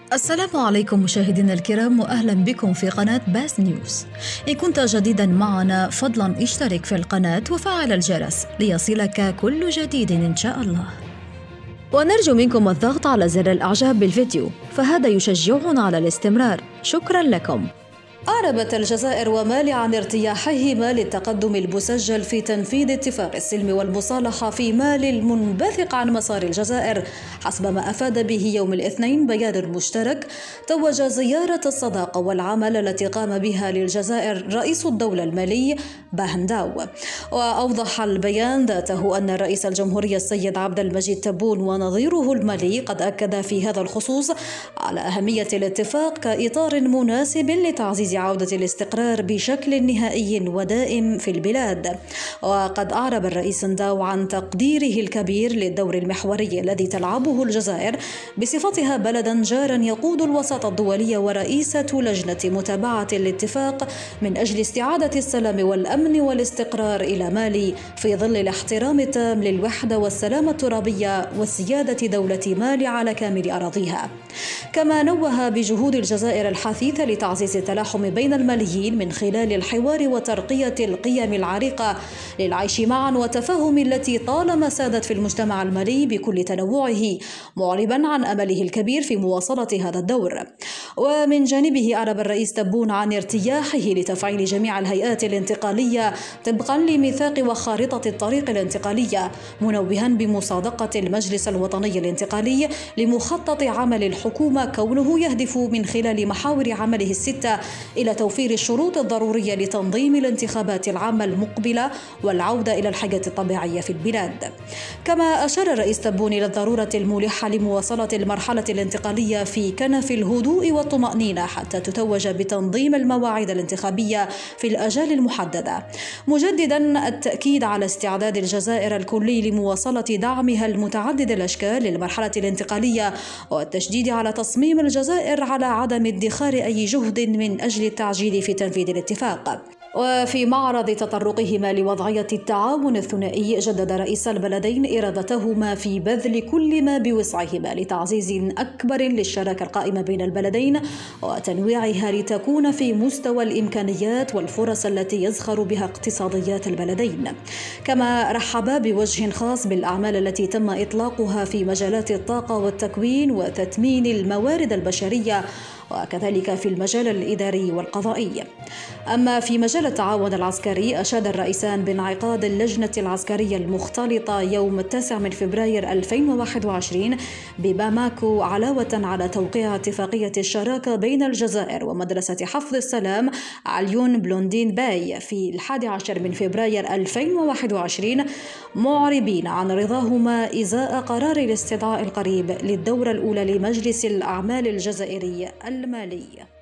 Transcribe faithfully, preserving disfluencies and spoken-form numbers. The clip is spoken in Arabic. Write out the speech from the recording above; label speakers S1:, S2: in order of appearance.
S1: السلام عليكم مشاهدينا الكرام، وأهلا بكم في قناة باس نيوز. إن كنت جديدا معنا فضلا اشترك في القناة وفعل الجرس ليصلك كل جديد إن شاء الله، ونرجو منكم الضغط على زر الإعجاب بالفيديو، فهذا يشجعنا على الاستمرار. شكرا لكم. أعربت الجزائر ومالي عن ارتياحهما للتقدم المسجل في تنفيذ اتفاق السلم والمصالحة في مالي المنبثق عن مسار الجزائر، حسب ما أفاد به يوم الاثنين بيان مشترك توج زيارة الصداقة والعمل التي قام بها للجزائر رئيس الدولة المالي باهنداو. وأوضح البيان ذاته أن رئيس الجمهورية السيد عبد المجيد تبون ونظيره المالي قد أكد في هذا الخصوص على أهمية الاتفاق كإطار مناسب لتعزيز عودة الاستقرار بشكل نهائي ودائم في البلاد. وقد أعرب الرئيس نداو عن تقديره الكبير للدور المحوري الذي تلعبه الجزائر بصفتها بلدا جارا يقود الوساطة الدولية ورئيسة لجنة متابعة الاتفاق من أجل استعادة السلام والأمن والاستقرار إلى مالي في ظل الاحترام التام للوحدة والسلامة الترابية وسيادة دولة مالي على كامل أراضيها. كما نوه بجهود الجزائر الحثيثة لتعزيز التلاحم بين الماليين من خلال الحوار وترقية القيم العريقة للعيش معا وتفاهم التي طالما سادت في المجتمع المالي بكل تنوعه، معربا عن أمله الكبير في مواصلة هذا الدور. ومن جانبه أعرب الرئيس تبون عن ارتياحه لتفعيل جميع الهيئات الانتقالية طبقا لميثاق وخارطة الطريق الانتقالية، منوها بمصادقة المجلس الوطني الانتقالي لمخطط عمل الحكومة، كونه يهدف من خلال محاور عمله الستة إلى توفير الشروط الضرورية لتنظيم الانتخابات العامة المقبلة والعودة إلى الحياة الطبيعية في البلاد. كما أشار الرئيس تبون إلى الضرورة الملحة لمواصلة المرحلة الانتقالية في كنف الهدوء والطمأنينة حتى تتوج بتنظيم المواعيد الانتخابية في الآجال المحددة، مجددا التأكيد على استعداد الجزائر الكلي لمواصلة دعمها المتعدد الأشكال للمرحلة الانتقالية، والتشديد على تصميم الجزائر على عدم ادخار أي جهد من أجل التعجيل في تنفيذ الاتفاق. وفي معرض تطرقهما لوضعية التعاون الثنائي، جدد رئيس البلدين إرادتهما في بذل كل ما بوسعهما لتعزيز أكبر للشراكة القائمة بين البلدين وتنويعها لتكون في مستوى الإمكانيات والفرص التي يزخر بها اقتصاديات البلدين. كما رحبا بوجه خاص بالأعمال التي تم إطلاقها في مجالات الطاقة والتكوين وتثمين الموارد البشرية، وكذلك في المجال الإداري والقضائي. أما في مجال التعاون العسكري، أشاد الرئيسان بانعقاد اللجنة العسكرية المختلطة يوم التاسع من فبراير ألفين وواحد وعشرين بباماكو علاوة على توقيع اتفاقية الشراكة بين الجزائر ومدرسة حفظ السلام عليون بلوندين باي في الحادي عشر من فبراير ألفين وواحد وعشرين، معربين عن رضاهما إزاء قرار الاستدعاء القريب للدورة الأولى لمجلس الأعمال الجزائري المالي.